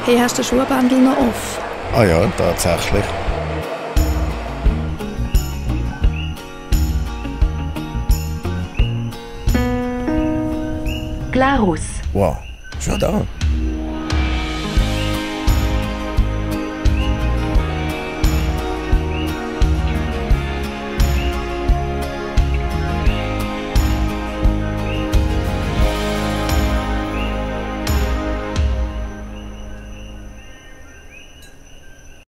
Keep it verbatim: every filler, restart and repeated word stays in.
Hey, hast du den Schuhbändel noch offen? Ah ja, tatsächlich. Glarus. Wow, schon da.